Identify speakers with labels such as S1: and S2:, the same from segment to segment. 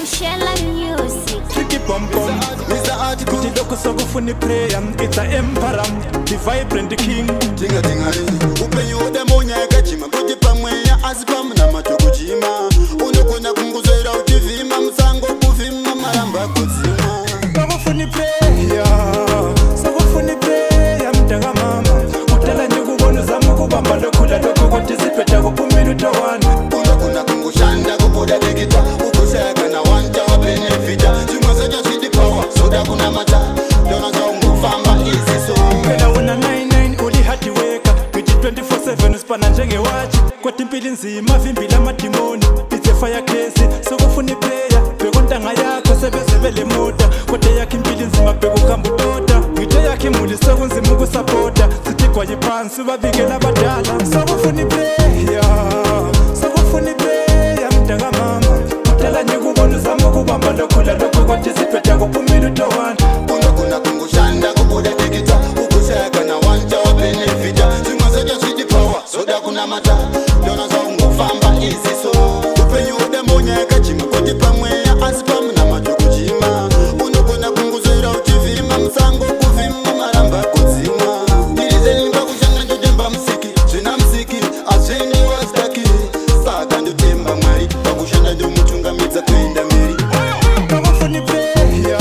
S1: Shella music.
S2: Tricky pom pom. Mr. Article. The local song for the prayer. It's a emperor. The vibrant the king.
S3: Tinga tinga. Upe yude monya kachima. Kuti pamweya asipam na matokujima. Unokona kunguzera utivima. Msango kuvima maramba kuzima.
S2: Song for the prayer. Song for the prayer. Mtanga mama. Utala nyugu bono zamu kubamba lokula loko kotisipeta kupumiru tawana.
S3: Unokona kungushanda kupoda dekita. Ukuseka na wanja wa benefita. Chimwaza chidi power. Soda kuna mata. Dona zongu famba easy so.
S2: Kena una 99 uli hati weka. Kuchi 24/7 uspana njenge wachi. Kwa timpili nzima vimbila matimoni. It's a fire case. Soko funi player. Pego ntanga yako sebele moda. Kote ya kimpili nzima pego kambutota. Mwite ya kimuli soko nzimu kusapota. Siti kwa jipansu babigela badala. Soko funi player. Soko funi player. Mtanga mama. Utala nyugu bonu zamu kubamba lokula loko kote sipeta kupumiru tawana.
S3: Unokuna kungushanda kupoda dekita. Ukuseka na wanja wa benefita. Chimwaza chidi power. Soda kuna mata. Dona zongu famba easy so. Upe yude monya kachima. Kuti pamweya asipam na matokujima. Unokona kunguzera utivima. Msango kuvima maramba kuzima. Nilizeli mba kushanga ndudemba msiki. Zvina msiki, azveni wastaki. Saka ndutemba mwari. Pakushanda ndumutunga midza kuenda mberi.
S2: Soko funi player.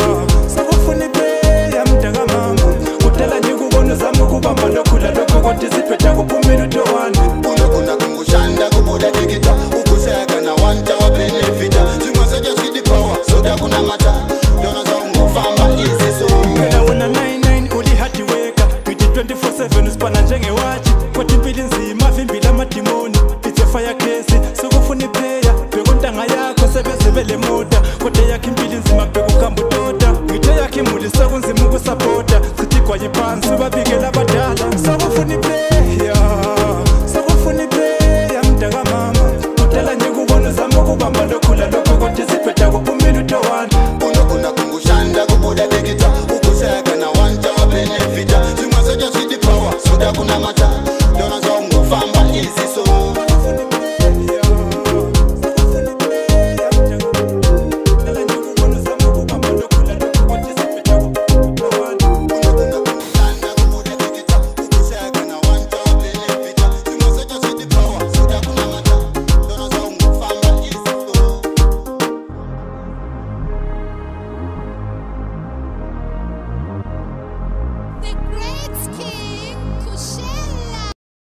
S2: Soko funi player. Mtanga mama. Utala nyugu bono zamu kubamba lokula loko kote sipeta kupumiru tawana.
S3: Unokona kungushanda kupoda dekita. Ukuseka na wanja wa benefita. Chimwaza chidi power. Soda kuna mata. Dona zongu famba easy so.
S2: Kena una 99 uli hati weka. Kuchi 24/7 uspana njenge wachi. Kwa timpili nzima vimbila matimoni. It's a fire case. Soko funi player. Pego ntanga yako sebele moda. Kote ya kimpili nzima pego kambutota. Mwite ya kimuli soko nzimu kusapota. Siti kwa jipansu babigela badala. Soko funi player.